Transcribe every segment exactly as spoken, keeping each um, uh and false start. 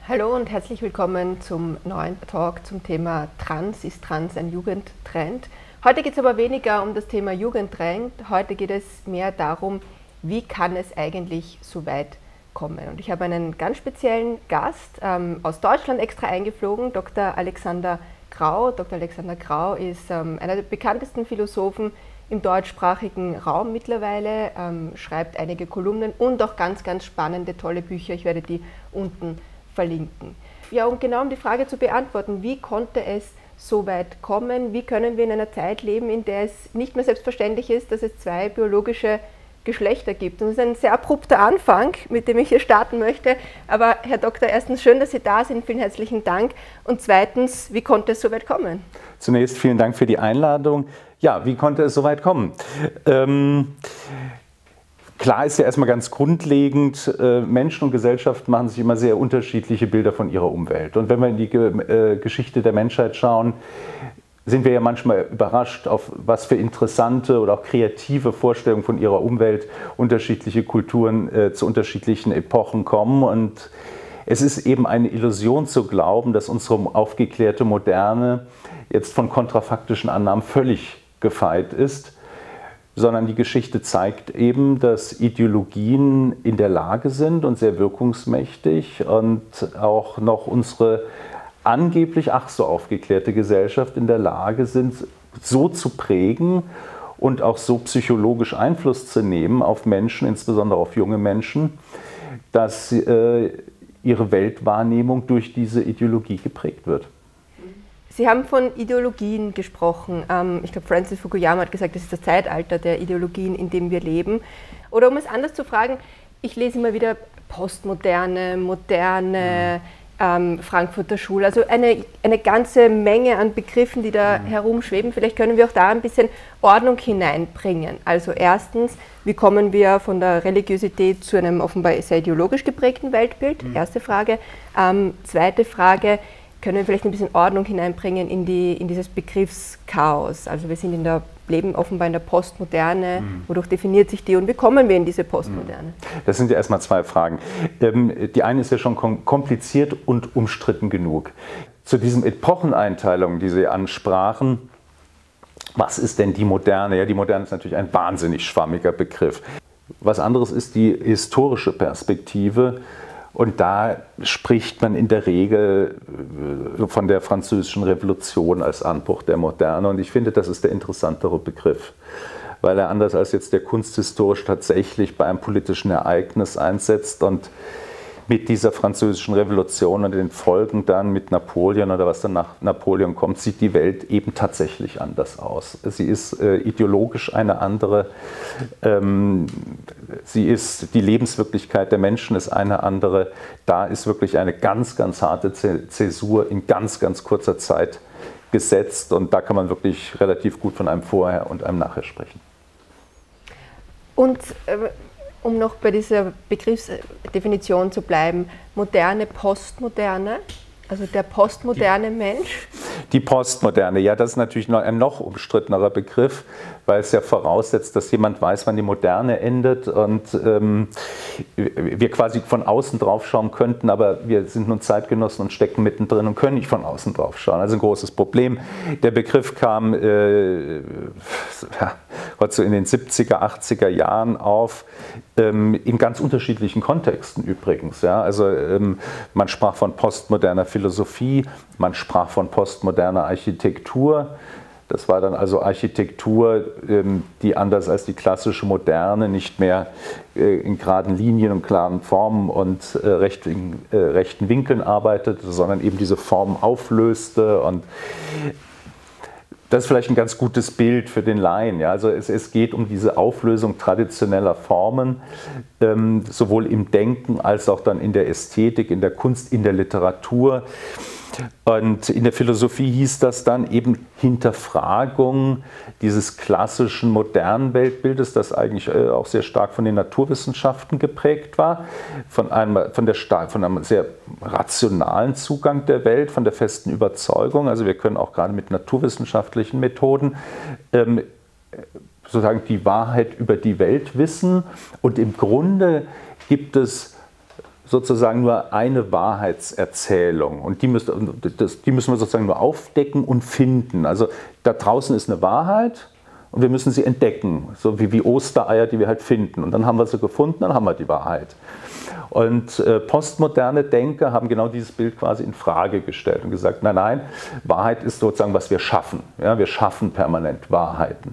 Hallo und herzlich willkommen zum neuen Talk zum Thema Trans. Ist Trans ein Jugendtrend? Heute geht es aber weniger um das Thema Jugendtrend, heute geht es mehr darum, wie kann es eigentlich so weit kommen. Und ich habe einen ganz speziellen Gast ähm, aus Deutschland extra eingeflogen, Doktor Alexander Grau. Doktor Alexander Grau ist ähm, einer der bekanntesten Philosophen im deutschsprachigen Raum mittlerweile, ähm, schreibt einige Kolumnen und auch ganz, ganz spannende, tolle Bücher. Ich werde die unten verlinken. Ja, und genau um die Frage zu beantworten, wie konnte es so weit kommen, wie können wir in einer Zeit leben, in der es nicht mehr selbstverständlich ist, dass es zwei biologische Geschlechter gibt. Und das ist ein sehr abrupter Anfang, mit dem ich hier starten möchte. Aber Herr Doktor, erstens schön, dass Sie da sind, vielen herzlichen Dank. Und zweitens, wie konnte es so weit kommen? Zunächst vielen Dank für die Einladung. Ja, wie konnte es so weit kommen? Ähm, Klar ist ja erstmal ganz grundlegend, äh, Menschen und Gesellschaft machen sich immer sehr unterschiedliche Bilder von ihrer Umwelt. Und wenn wir in die äh, Geschichte der Menschheit schauen, sind wir ja manchmal überrascht, auf was für interessante oder auch kreative Vorstellungen von ihrer Umwelt unterschiedliche Kulturen äh, zu unterschiedlichen Epochen kommen. Und es ist eben eine Illusion zu glauben, dass unsere aufgeklärte Moderne jetzt von kontrafaktischen Annahmen völlig gefeit ist, sondern die Geschichte zeigt eben, dass Ideologien in der Lage sind und sehr wirkungsmächtig und auch noch unsere angeblich ach so aufgeklärte Gesellschaft in der Lage sind, so zu prägen und auch so psychologisch Einfluss zu nehmen auf Menschen, insbesondere auf junge Menschen, dass äh, ihre Weltwahrnehmung durch diese Ideologie geprägt wird. Sie haben von Ideologien gesprochen. Ich glaube, Francis Fukuyama hat gesagt, das ist das Zeitalter der Ideologien, in dem wir leben. Oder um es anders zu fragen, ich lese immer wieder Postmoderne, Moderne, ähm, Frankfurter Schule, also eine, eine ganze Menge an Begriffen, die da mhm. herumschweben. Vielleicht können wir auch da ein bisschen Ordnung hineinbringen. Also erstens, wie kommen wir von der Religiosität zu einem offenbar sehr ideologisch geprägten Weltbild? Mhm. Erste Frage. Ähm, zweite Frage, können wir vielleicht ein bisschen Ordnung hineinbringen in, die, in dieses Begriffschaos. Also wir sind in der, leben offenbar in der Postmoderne, mhm. wodurch definiert sich die und wie kommen wir in diese Postmoderne? Das sind ja erstmal zwei Fragen. Die eine ist ja schon kompliziert und umstritten genug. Zu diesen Epocheneinteilungen, die Sie ansprachen, was ist denn die Moderne? Ja, die Moderne ist natürlich ein wahnsinnig schwammiger Begriff. Was anderes ist die historische Perspektive. Und da spricht man in der Regel von der Französischen Revolution als Anbruch der Moderne. Und ich finde, das ist der interessantere Begriff, weil er anders als jetzt der kunsthistorisch tatsächlich bei einem politischen Ereignis einsetzt und mit dieser Französischen Revolution und den Folgen dann mit Napoleon oder was dann nach Napoleon kommt, sieht die Welt eben tatsächlich anders aus. Sie ist äh, ideologisch eine andere, ähm, sie ist, die Lebenswirklichkeit der Menschen ist eine andere. Da ist wirklich eine ganz, ganz harte Zäsur in ganz, ganz kurzer Zeit gesetzt und da kann man wirklich relativ gut von einem Vorher und einem Nachher sprechen. Und äh um noch bei dieser Begriffsdefinition zu bleiben, moderne, postmoderne, also der postmoderne Mensch? Die Postmoderne, ja, das ist natürlich noch ein noch umstrittenerer Begriff, weil es ja voraussetzt, dass jemand weiß, wann die Moderne endet und ähm, wir quasi von außen drauf schauen könnten, aber wir sind nun Zeitgenossen und stecken mittendrin und können nicht von außen drauf schauen. Also ein großes Problem. Der Begriff kam äh, ja, so in den siebziger, achtziger Jahren auf, ähm, in ganz unterschiedlichen Kontexten übrigens. Ja? Also ähm, man sprach von postmoderner Philosophie, man sprach von postmoderner Architektur. Das war dann also Architektur, die anders als die klassische Moderne nicht mehr in geraden Linien und klaren Formen und rechten Winkeln arbeitete, sondern eben diese Formen auflöste. Und das ist vielleicht ein ganz gutes Bild für den Laien. Ja? Also es, es geht um diese Auflösung traditioneller Formen, ähm, sowohl im Denken als auch dann in der Ästhetik, in der Kunst, in der Literatur. Und in der Philosophie hieß das dann eben Hinterfragung dieses klassischen modernen Weltbildes, das eigentlich auch sehr stark von den Naturwissenschaften geprägt war, von einem, von der, von einem sehr rationalen Zugang der Welt, von der festen Überzeugung. Also wir können auch gerade mit naturwissenschaftlichen Methoden ähm, sozusagen die Wahrheit über die Welt wissen. Und im Grunde gibt es sozusagen nur eine Wahrheitserzählung und die müssen, das, die müssen wir sozusagen nur aufdecken und finden. Also da draußen ist eine Wahrheit und wir müssen sie entdecken, so wie, wie Ostereier, die wir halt finden. Und dann haben wir sie gefunden, dann haben wir die Wahrheit. Und äh, postmoderne Denker haben genau dieses Bild quasi in Frage gestellt und gesagt, nein, nein, Wahrheit ist sozusagen, was wir schaffen. Ja, wir schaffen permanent Wahrheiten.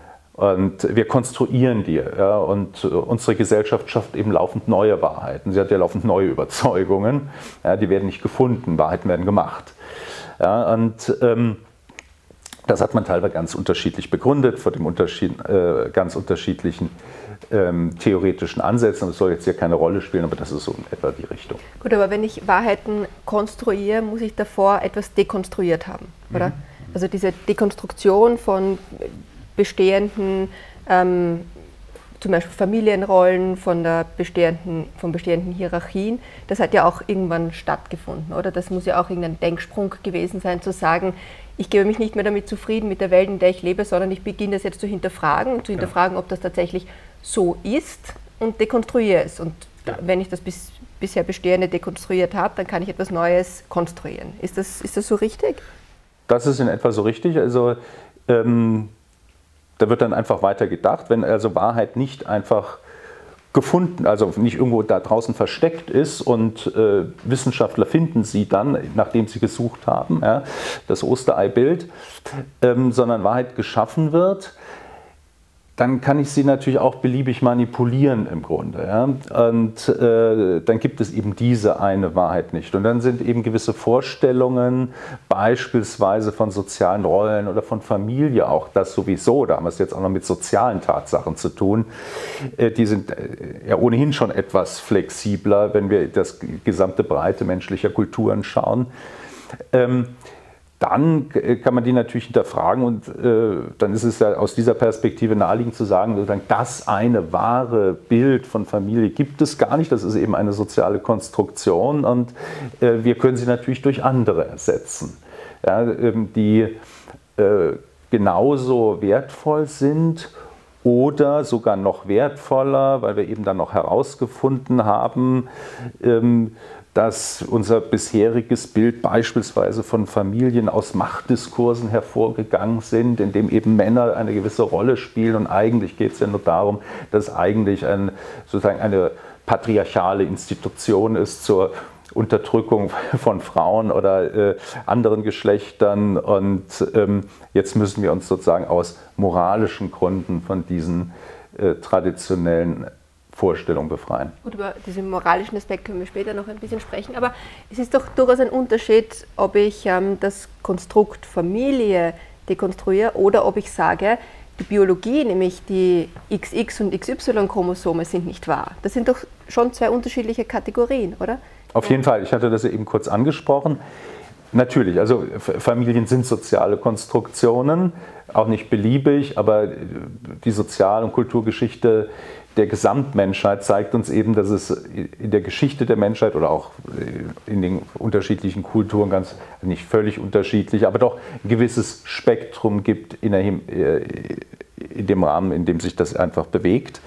Und wir konstruieren die. Ja, und unsere Gesellschaft schafft eben laufend neue Wahrheiten. Sie hat ja laufend neue Überzeugungen. Ja, die werden nicht gefunden, Wahrheiten werden gemacht. Ja, und ähm, das hat man teilweise ganz unterschiedlich begründet, vor dem Unterschied, äh, ganz unterschiedlichen ähm, theoretischen Ansätzen. Das soll jetzt hier keine Rolle spielen, aber das ist so in etwa die Richtung. Gut, aber wenn ich Wahrheiten konstruiere, muss ich davor etwas dekonstruiert haben, oder? Mhm. Also diese Dekonstruktion von bestehenden, ähm, zum Beispiel Familienrollen, von, der bestehenden, von bestehenden Hierarchien, das hat ja auch irgendwann stattgefunden, oder? Das muss ja auch irgendein Denksprung gewesen sein, zu sagen, ich gebe mich nicht mehr damit zufrieden mit der Welt, in der ich lebe, sondern ich beginne das jetzt zu hinterfragen, zu hinterfragen, ob das tatsächlich so ist und dekonstruiere es. Und ja. wenn ich das bis, bisher Bestehende dekonstruiert habe, dann kann ich etwas Neues konstruieren. Ist das, ist das so richtig? Das ist in etwa so richtig. Also ähm da wird dann einfach weiter gedacht, wenn also Wahrheit nicht einfach gefunden, also nicht irgendwo da draußen versteckt ist und äh, Wissenschaftler finden sie dann, nachdem sie gesucht haben, ja, das Osterei-Bild, ähm, sondern Wahrheit geschaffen wird, dann kann ich sie natürlich auch beliebig manipulieren im Grunde. Ja? Und äh, dann gibt es eben diese eine Wahrheit nicht. Und dann sind eben gewisse Vorstellungen, beispielsweise von sozialen Rollen oder von Familie auch, das sowieso, da haben wir es jetzt auch noch mit sozialen Tatsachen zu tun, äh, die sind äh, ja ohnehin schon etwas flexibler, wenn wir das gesamte Breite menschlicher Kulturen schauen. Ähm, Dann kann man die natürlich hinterfragen und äh, dann ist es ja aus dieser Perspektive naheliegend zu sagen, sozusagen, das eine wahre Bild von Familie gibt es gar nicht, das ist eben eine soziale Konstruktion und äh, wir können sie natürlich durch andere ersetzen, ja, ähm, die äh, genauso wertvoll sind oder sogar noch wertvoller, weil wir eben dann noch herausgefunden haben, ähm, dass unser bisheriges Bild beispielsweise von Familien aus Machtdiskursen hervorgegangen sind, in dem eben Männer eine gewisse Rolle spielen und eigentlich geht es ja nur darum, dass eigentlich ein, sozusagen eine patriarchale Institution ist zur Unterdrückung von Frauen oder äh, anderen Geschlechtern und ähm, jetzt müssen wir uns sozusagen aus moralischen Gründen von diesen äh, traditionellen Vorstellung befreien. Gut, über diesen moralischen Aspekt können wir später noch ein bisschen sprechen, aber es ist doch durchaus ein Unterschied, ob ich ähm, das Konstrukt Familie dekonstruiere oder ob ich sage, die Biologie, nämlich die X X- und X Y-Chromosome sind nicht wahr. Das sind doch schon zwei unterschiedliche Kategorien, oder? Auf jeden Fall, ich hatte das ja eben kurz angesprochen. Natürlich, also Familien sind soziale Konstruktionen, auch nicht beliebig, aber die Sozial- und Kulturgeschichte der Gesamtmenschheit zeigt uns eben, dass es in der Geschichte der Menschheit oder auch in den unterschiedlichen Kulturen, ganz nicht völlig unterschiedlich, aber doch ein gewisses Spektrum gibt in, der, in dem Rahmen, in dem sich das einfach bewegt.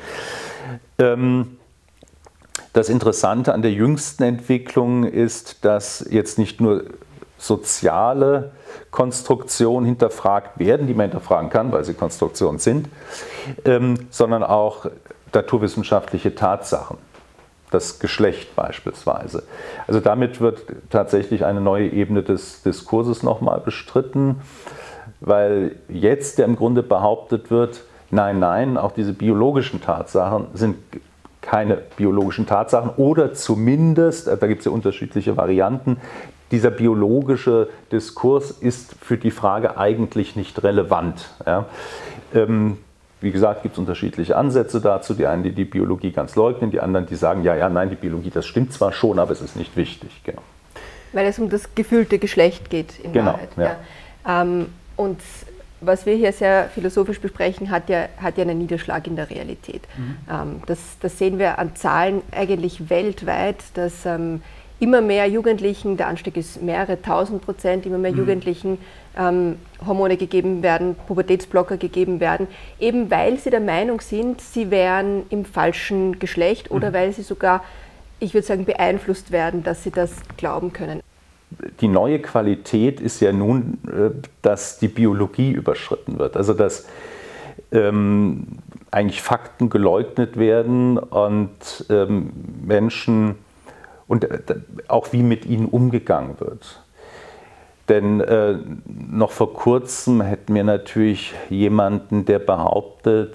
Das Interessante an der jüngsten Entwicklung ist, dass jetzt nicht nur soziale Konstruktionen hinterfragt werden, die man hinterfragen kann, weil sie Konstruktionen sind, sondern auch naturwissenschaftliche Tatsachen, das Geschlecht beispielsweise. Also damit wird tatsächlich eine neue Ebene des Diskurses nochmal bestritten, weil jetzt ja im Grunde behauptet wird, nein, nein, auch diese biologischen Tatsachen sind keine biologischen Tatsachen oder zumindest, da gibt es ja unterschiedliche Varianten, dieser biologische Diskurs ist für die Frage eigentlich nicht relevant. Ja. Ähm, Wie gesagt, gibt es unterschiedliche Ansätze dazu. Die einen, die die Biologie ganz leugnen, die anderen, die sagen, ja, ja, nein, die Biologie, das stimmt zwar schon, aber es ist nicht wichtig. Genau. Weil es um das gefühlte Geschlecht geht in genau, Wahrheit. Ja. Ja. Ähm, und was wir hier sehr philosophisch besprechen, hat ja, hat ja einen Niederschlag in der Realität. Mhm. Ähm, das, das sehen wir an Zahlen eigentlich weltweit, dass ähm, immer mehr Jugendlichen, der Anstieg ist mehrere tausend Prozent, immer mehr mhm. Jugendlichen ähm, Hormone gegeben werden, Pubertätsblocker gegeben werden, eben weil sie der Meinung sind, sie wären im falschen Geschlecht oder mhm. weil sie sogar ich würde sagen, beeinflusst werden, dass sie das glauben können. Die neue Qualität ist ja nun, dass die Biologie überschritten wird. Also dass ähm, eigentlich Fakten geleugnet werden und ähm, Menschen und auch wie mit ihnen umgegangen wird. Denn äh, noch vor kurzem hätten wir natürlich jemanden, der behauptet,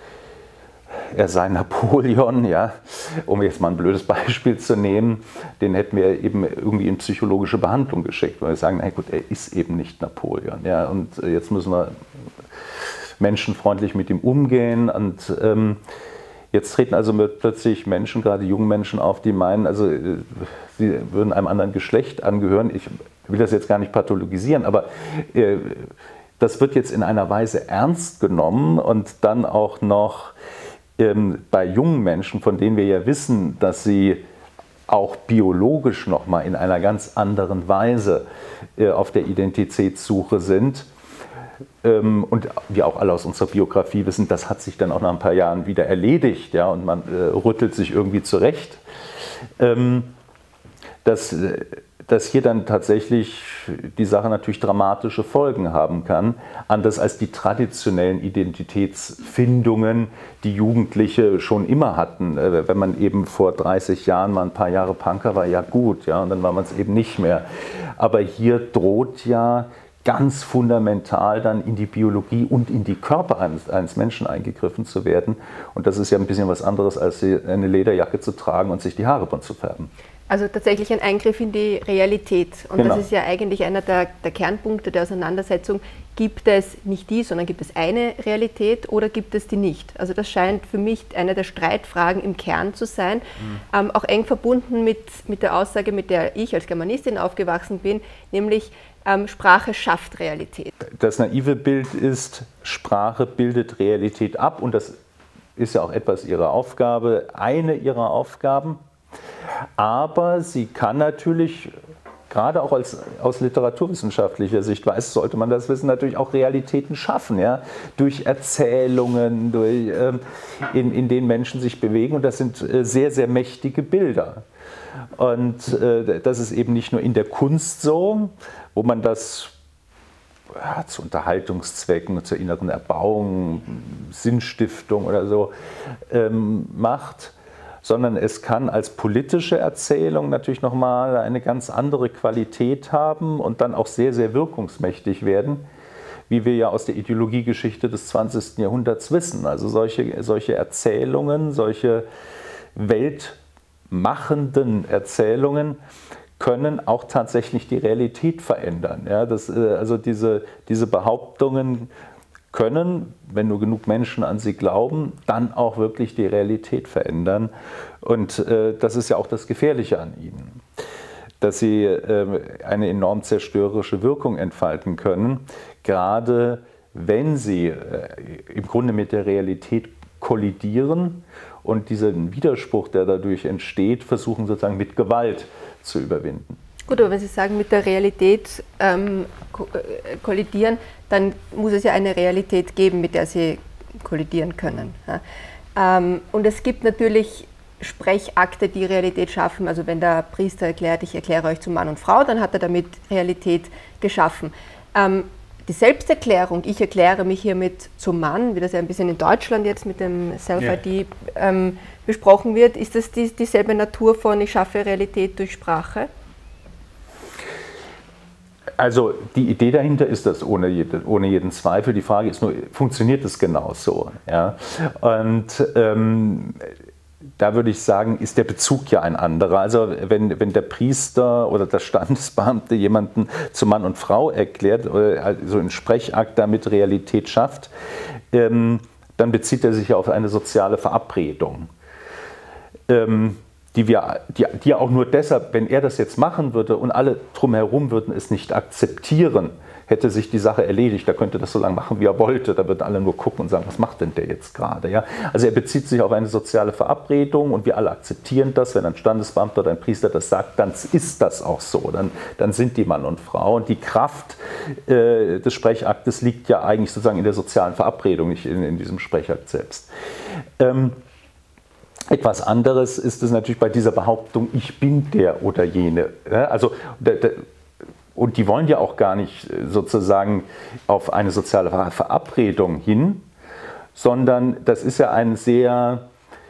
er sei Napoleon, ja, um jetzt mal ein blödes Beispiel zu nehmen, den hätten wir eben irgendwie in psychologische Behandlung geschickt, weil wir sagen, na gut, er ist eben nicht Napoleon, ja, und jetzt müssen wir menschenfreundlich mit ihm umgehen und ähm, jetzt treten also plötzlich Menschen, gerade junge Menschen auf, die meinen, also sie würden einem anderen Geschlecht angehören. Ich will das jetzt gar nicht pathologisieren, aber äh, das wird jetzt in einer Weise ernst genommen und dann auch noch ähm, bei jungen Menschen, von denen wir ja wissen, dass sie auch biologisch nochmal in einer ganz anderen Weise äh, auf der Identitätssuche sind. Und wir auch alle aus unserer Biografie wissen, das hat sich dann auch nach ein paar Jahren wieder erledigt, ja, und man äh, rüttelt sich irgendwie zurecht. Ähm, dass, dass hier dann tatsächlich die Sache natürlich dramatische Folgen haben kann, anders als die traditionellen Identitätsfindungen, die Jugendliche schon immer hatten. Äh, wenn man eben vor dreißig Jahren mal ein paar Jahre Punker war, ja gut, ja, und dann war man es eben nicht mehr. Aber hier droht ja ganz fundamental dann in die Biologie und in die Körper eines, eines Menschen eingegriffen zu werden. Und das ist ja ein bisschen was anderes, als eine Lederjacke zu tragen und sich die Haare bunt zu färben. Also tatsächlich ein Eingriff in die Realität. Und genau. Das ist ja eigentlich einer der, der Kernpunkte der Auseinandersetzung. Gibt es nicht die, sondern gibt es eine Realität oder gibt es die nicht? Also das scheint für mich eine der Streitfragen im Kern zu sein. Mhm. Ähm, auch eng verbunden mit, mit der Aussage, mit der ich als Germanistin aufgewachsen bin, nämlich ähm, Sprache schafft Realität. Das naive Bild ist, Sprache bildet Realität ab und das ist ja auch etwas ihrer Aufgabe, eine ihrer Aufgaben. Aber sie kann natürlich, gerade auch als, aus literaturwissenschaftlicher Sichtweise, sollte man das wissen, natürlich auch Realitäten schaffen, ja? Durch Erzählungen, durch, ähm, in, in denen Menschen sich bewegen. Und das sind äh, sehr, sehr mächtige Bilder. Und äh, das ist eben nicht nur in der Kunst so, wo man das ja, zu Unterhaltungszwecken, zur inneren Erbauung, Sinnstiftung oder so ähm, macht, sondern es kann als politische Erzählung natürlich nochmal eine ganz andere Qualität haben und dann auch sehr, sehr wirkungsmächtig werden, wie wir ja aus der Ideologiegeschichte des zwanzigsten Jahrhunderts wissen. Also solche, solche Erzählungen, solche weltmachenden Erzählungen können auch tatsächlich die Realität verändern. Ja, das, also diese, diese Behauptungen können, wenn nur genug Menschen an sie glauben, dann auch wirklich die Realität verändern. Und äh, das ist ja auch das Gefährliche an ihnen, dass sie äh, eine enorm zerstörerische Wirkung entfalten können, gerade wenn sie äh, im Grunde mit der Realität kollidieren und diesen Widerspruch, der dadurch entsteht, versuchen sozusagen mit Gewalt zu überwinden. Gut, aber wenn Sie sagen, mit der Realität ähm, kollidieren, dann muss es ja eine Realität geben, mit der Sie kollidieren können. Ja. Ähm, und es gibt natürlich Sprechakte, die Realität schaffen. Also wenn der Priester erklärt, ich erkläre euch zu Mann und Frau, dann hat er damit Realität geschaffen. Ähm, die Selbsterklärung, ich erkläre mich hiermit zum Mann, wie das ja ein bisschen in Deutschland jetzt mit dem Self-I D ja. ähm, besprochen wird, ist das die, dieselbe Natur von ich schaffe Realität durch Sprache? Also die Idee dahinter ist das ohne, jede, ohne jeden Zweifel. Die Frage ist nur, funktioniert es genauso? Ja? Und ähm, da würde ich sagen, ist der Bezug ja ein anderer. Also wenn, wenn der Priester oder der Standesbeamte jemanden zu Mann und Frau erklärt, also einen Sprechakt damit Realität schafft, ähm, dann bezieht er sich ja auf eine soziale Verabredung. Ähm, Die, wir, die, die auch nur deshalb, wenn er das jetzt machen würde und alle drumherum würden es nicht akzeptieren, hätte sich die Sache erledigt. Da könnte das so lange machen, wie er wollte. Da würden alle nur gucken und sagen, was macht denn der jetzt gerade? Ja? Also er bezieht sich auf eine soziale Verabredung und wir alle akzeptieren das. Wenn ein Standesbeamter oder ein Priester das sagt, dann ist das auch so. Dann, dann sind die Mann und Frau. Und die Kraft äh, des Sprechaktes liegt ja eigentlich sozusagen in der sozialen Verabredung, nicht in, in diesem Sprechakt selbst. Ähm, Etwas anderes ist es natürlich bei dieser Behauptung, ich bin der oder jene. Also, und die wollen ja auch gar nicht sozusagen auf eine soziale Verabredung hin, sondern das ist ja eine sehr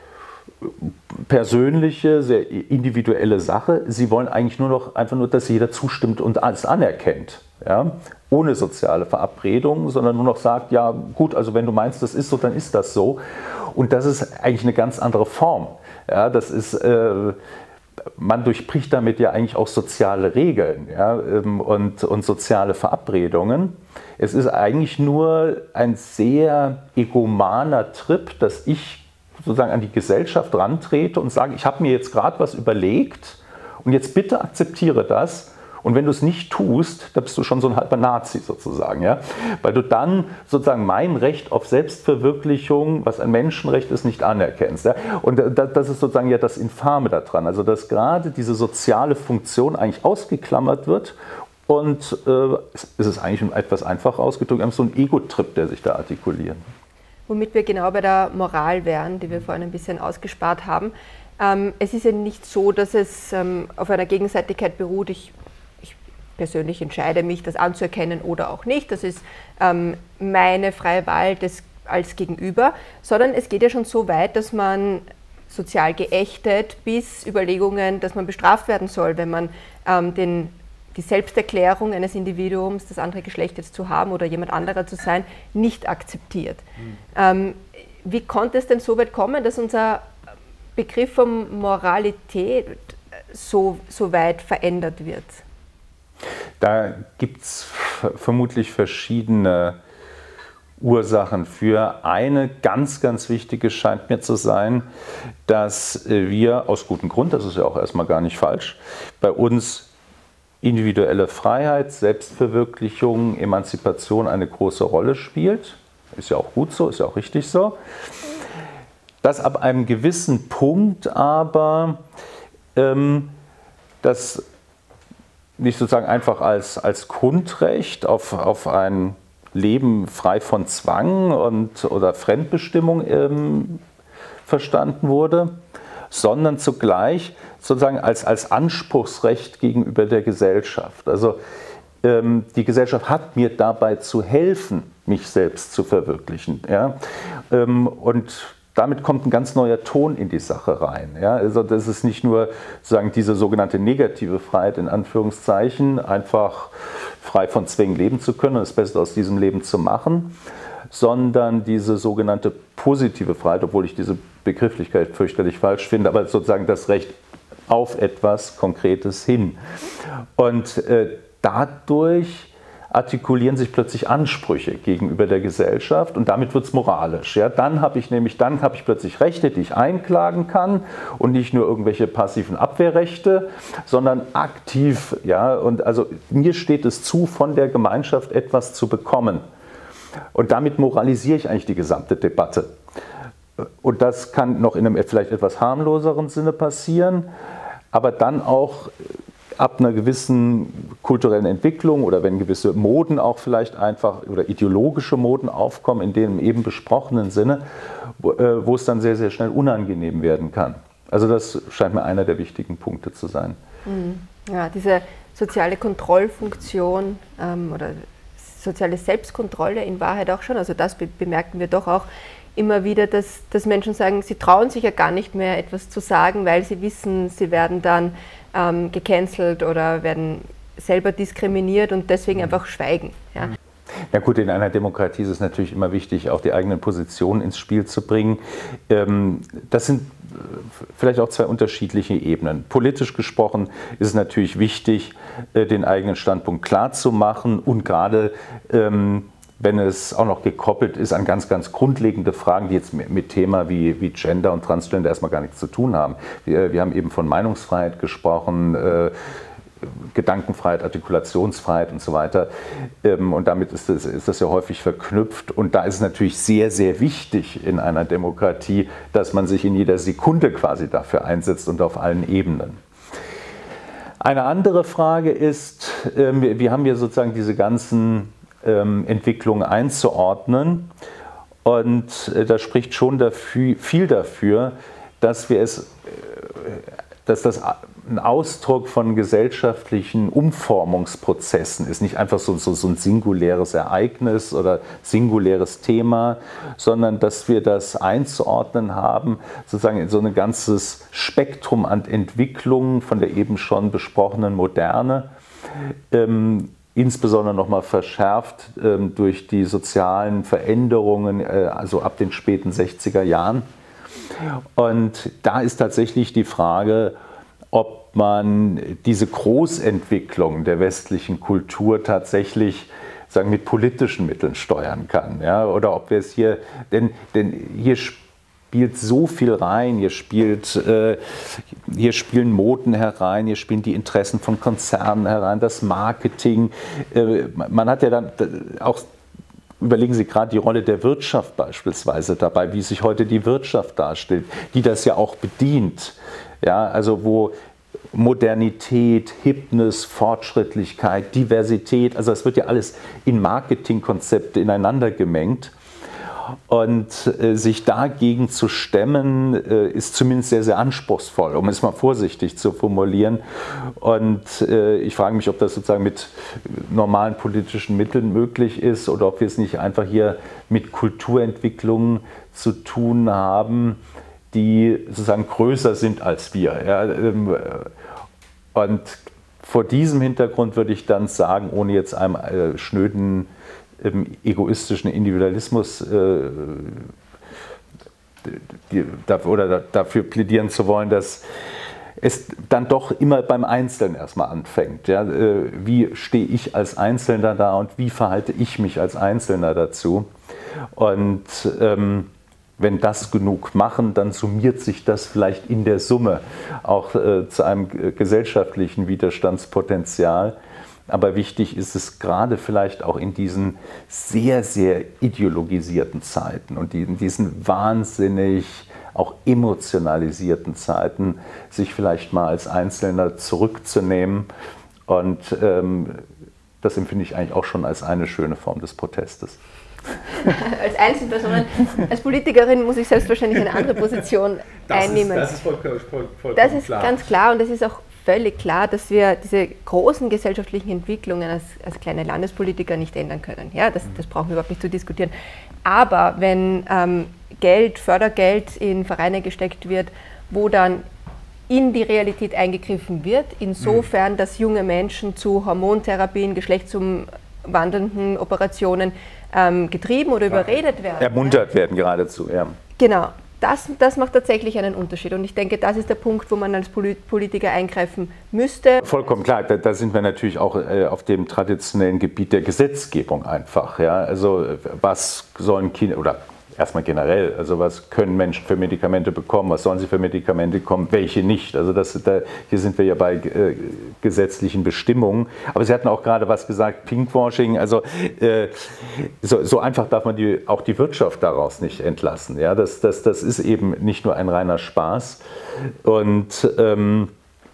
persönliche, sehr individuelle Sache. Sie wollen eigentlich nur noch einfach nur, dass jeder zustimmt und alles anerkennt. Ja? Ohne soziale Verabredung, sondern nur noch sagt, ja gut, also wenn du meinst, das ist so, dann ist das so. Und das ist eigentlich eine ganz andere Form. Ja, das ist, äh, man durchbricht damit ja eigentlich auch soziale Regeln, ja, und, und soziale Verabredungen. Es ist eigentlich nur ein sehr egomaner Trip, dass ich sozusagen an die Gesellschaft rantrete und sage, ich habe mir jetzt gerade was überlegt und jetzt bitte akzeptiere das. Und wenn du es nicht tust, dann bist du schon so ein halber Nazi sozusagen, ja? Weil du dann sozusagen mein Recht auf Selbstverwirklichung, was ein Menschenrecht ist, nicht anerkennst. Ja? Und das ist sozusagen ja das Infame daran, also dass gerade diese soziale Funktion eigentlich ausgeklammert wird und äh, es ist eigentlich etwas einfach ausgedrückt, so ein Ego-Trip, der sich da artikuliert. Womit wir genau bei der Moral wären, die wir vorhin ein bisschen ausgespart haben. Ähm, es ist ja nicht so, dass es ähm, auf einer Gegenseitigkeit beruht, ich persönlich entscheide mich, das anzuerkennen oder auch nicht. Das ist ähm, meine freie Wahl des, als Gegenüber, sondern es geht ja schon so weit, dass man sozial geächtet bis Überlegungen, dass man bestraft werden soll, wenn man ähm, den, die Selbsterklärung eines Individuums, das andere Geschlecht jetzt zu haben oder jemand anderer zu sein, nicht akzeptiert. Mhm. Ähm, wie konnte es denn so weit kommen, dass unser Begriff von Moralität so, so weit verändert wird? Da gibt es vermutlich verschiedene Ursachen für. Eine ganz, ganz wichtige scheint mir zu sein, dass wir aus gutem Grund, das ist ja auch erstmal gar nicht falsch, bei uns individuelle Freiheit, Selbstverwirklichung, Emanzipation eine große Rolle spielt. Ist ja auch gut so, ist ja auch richtig so. Dass ab einem gewissen Punkt aber ähm, das nicht sozusagen einfach als, als Grundrecht auf, auf ein Leben frei von Zwang und, oder Fremdbestimmung ähm, verstanden wurde, sondern zugleich sozusagen als, als Anspruchsrecht gegenüber der Gesellschaft. Also ähm, die Gesellschaft hat mir dabei zu helfen, mich selbst zu verwirklichen. Ja? Ähm, und damit kommt ein ganz neuer Ton in die Sache rein. Ja? Also das ist nicht nur sozusagen diese sogenannte negative Freiheit in Anführungszeichen, einfach frei von Zwängen leben zu können und das Beste aus diesem Leben zu machen, sondern diese sogenannte positive Freiheit, obwohl ich diese Begrifflichkeit fürchterlich falsch finde, aber sozusagen das Recht auf etwas Konkretes hin. Und äh, dadurch artikulieren sich plötzlich Ansprüche gegenüber der Gesellschaft und damit wird es moralisch. Ja, dann habe ich nämlich, dann habe ich plötzlich Rechte, die ich einklagen kann und nicht nur irgendwelche passiven Abwehrrechte, sondern aktiv. Ja, und also mir steht es zu, von der Gemeinschaft etwas zu bekommen. Und damit moralisiere ich eigentlich die gesamte Debatte. Und das kann noch in einem vielleicht etwas harmloseren Sinne passieren, aber dann auch ab einer gewissen kulturellen Entwicklung oder wenn gewisse Moden auch vielleicht einfach oder ideologische Moden aufkommen, in dem eben besprochenen Sinne, wo, äh, wo es dann sehr, sehr schnell unangenehm werden kann. Also das scheint mir einer der wichtigen Punkte zu sein. Ja, diese soziale Kontrollfunktion ähm, oder soziale Selbstkontrolle in Wahrheit auch schon, also das be- bemerken wir doch auch immer wieder, dass, dass Menschen sagen, sie trauen sich ja gar nicht mehr etwas zu sagen, weil sie wissen, sie werden dann ähm, gecancelt oder werden selber diskriminiert und deswegen einfach schweigen. Ja. Ja gut, in einer Demokratie ist es natürlich immer wichtig, auch die eigenen Positionen ins Spiel zu bringen. Das sind vielleicht auch zwei unterschiedliche Ebenen. Politisch gesprochen ist es natürlich wichtig, den eigenen Standpunkt klar zu machen und gerade wenn es auch noch gekoppelt ist an ganz, ganz grundlegende Fragen, die jetzt mit Thema wie, wie Gender und Transgender erstmal gar nichts zu tun haben. Wir, wir haben eben von Meinungsfreiheit gesprochen, äh, Gedankenfreiheit, Artikulationsfreiheit und so weiter. Ähm, und damit ist das, ist das ja häufig verknüpft. Und da ist es natürlich sehr, sehr wichtig in einer Demokratie, dass man sich in jeder Sekunde quasi dafür einsetzt und auf allen Ebenen. Eine andere Frage ist, äh, wir, wir haben hier sozusagen diese ganzen Entwicklung einzuordnen und da spricht schon dafür, viel dafür, dass wir es, dass das ein Ausdruck von gesellschaftlichen Umformungsprozessen ist, nicht einfach so, so, so ein singuläres Ereignis oder singuläres Thema, sondern dass wir das einzuordnen haben, sozusagen in so ein ganzes Spektrum an Entwicklungen von der eben schon besprochenen Moderne, ähm, insbesondere nochmal verschärft ähm, durch die sozialen Veränderungen, äh, also ab den späten sechziger Jahren. Und da ist tatsächlich die Frage, ob man diese Großentwicklung der westlichen Kultur tatsächlich sagen, mit politischen Mitteln steuern kann. Ja? Oder ob wir es hier, denn, denn hier spielt so viel rein, hier, spielt, äh, hier spielen Moden herein, hier spielen die Interessen von Konzernen herein, das Marketing. Äh, man hat ja dann auch, überlegen Sie gerade die Rolle der Wirtschaft beispielsweise dabei, wie sich heute die Wirtschaft darstellt, die das ja auch bedient. Ja, also wo Modernität, Hipness, Fortschrittlichkeit, Diversität, also es wird ja alles in Marketingkonzepte ineinander gemengt. Und äh, sich dagegen zu stemmen, äh, ist zumindest sehr, sehr anspruchsvoll, um es mal vorsichtig zu formulieren. Und äh, ich frage mich, ob das sozusagen mit normalen politischen Mitteln möglich ist oder ob wir es nicht einfach hier mit Kulturentwicklungen zu tun haben, die sozusagen größer sind als wir. Ja, ähm, und vor diesem Hintergrund würde ich dann sagen, ohne jetzt einem äh, schnöden egoistischen Individualismus äh, die, oder dafür plädieren zu wollen, dass es dann doch immer beim Einzelnen erstmal anfängt. Ja? Wie stehe ich als Einzelner da und wie verhalte ich mich als Einzelner dazu? Und ähm, wenn das genug machen, dann summiert sich das vielleicht in der Summe auch äh, zu einem gesellschaftlichen Widerstandspotenzial. Aber wichtig ist es gerade vielleicht auch in diesen sehr, sehr ideologisierten Zeiten und in diesen wahnsinnig auch emotionalisierten Zeiten, sich vielleicht mal als Einzelner zurückzunehmen. Und ähm, das empfinde ich eigentlich auch schon als eine schöne Form des Protestes. Als Einzelperson, als Politikerin muss ich selbstverständlich eine andere Position das einnehmen. Ist, das ist vollkommen, vollkommen Das ist klar. Ganz klar und das ist auch völlig klar, dass wir diese großen gesellschaftlichen Entwicklungen als, als kleine Landespolitiker nicht ändern können. Ja, das, das brauchen wir überhaupt nicht zu diskutieren. Aber wenn ähm, Geld, Fördergeld in Vereine gesteckt wird, wo dann in die Realität eingegriffen wird, insofern, dass junge Menschen zu Hormontherapien, geschlechtsumwandelnden Operationen ähm, getrieben oder überredet werden. Ermuntert werden geradezu, ja. Genau. Das, das macht tatsächlich einen Unterschied und ich denke, das ist der Punkt, wo man als Politiker eingreifen müsste. Vollkommen klar, da, da sind wir natürlich auch äh, auf dem traditionellen Gebiet der Gesetzgebung einfach. Ja? Also was sollen Kinder, oder erstmal generell, also was können Menschen für Medikamente bekommen, was sollen sie für Medikamente bekommen, welche nicht. Also das, da, hier sind wir ja bei äh, gesetzlichen Bestimmungen. Aber Sie hatten auch gerade was gesagt, Pinkwashing, also äh, so, so einfach darf man die, auch die Wirtschaft daraus nicht entlassen. Ja? Das, das, das ist eben nicht nur ein reiner Spaß. Und ähm,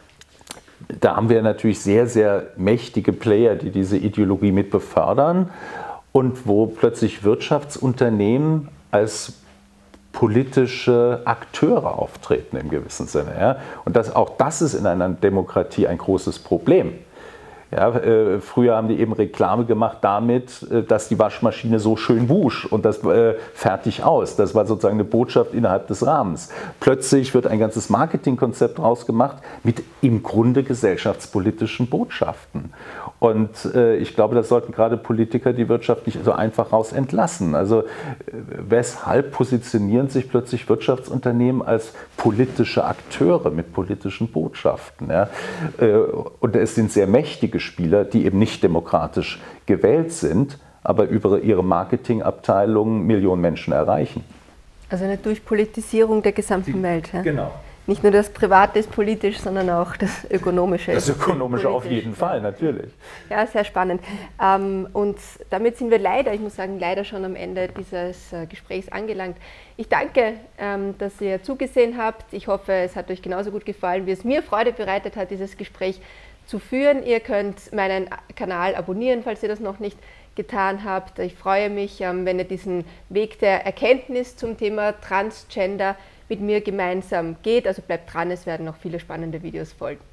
da haben wir natürlich sehr, sehr mächtige Player, die diese Ideologie mit befördern und wo plötzlich Wirtschaftsunternehmen als politische Akteure auftreten im gewissen Sinne. Ja? Und das, auch das ist in einer Demokratie ein großes Problem. Ja, äh, früher haben die eben Reklame gemacht damit, äh, dass die Waschmaschine so schön wusch und das äh, fertig aus. Das war sozusagen eine Botschaft innerhalb des Rahmens. Plötzlich wird ein ganzes Marketingkonzept rausgemacht mit im Grunde gesellschaftspolitischen Botschaften. Und äh, ich glaube, das sollten gerade Politiker die Wirtschaft nicht so einfach raus entlassen. Also äh, weshalb positionieren sich plötzlich Wirtschaftsunternehmen als politische Akteure mit politischen Botschaften? Ja? Äh, und es sind sehr mächtige Spieler, die eben nicht demokratisch gewählt sind, aber über ihre Marketingabteilungen Millionen Menschen erreichen. Also eine Durchpolitisierung der gesamten Die, Welt. Ja? Genau. Nicht nur das Private ist politisch, sondern auch das Ökonomische. Das Ökonomische auf jeden Fall, natürlich. Ja, sehr spannend. Und damit sind wir leider, ich muss sagen, leider schon am Ende dieses Gesprächs angelangt. Ich danke, dass ihr zugesehen habt. Ich hoffe, es hat euch genauso gut gefallen, wie es mir Freude bereitet hat, dieses Gespräch zu führen. Ihr könnt meinen Kanal abonnieren, falls ihr das noch nicht getan habt. Ich freue mich, wenn ihr diesen Weg der Erkenntnis zum Thema Transgender mit mir gemeinsam geht. Also bleibt dran, es werden noch viele spannende Videos folgen.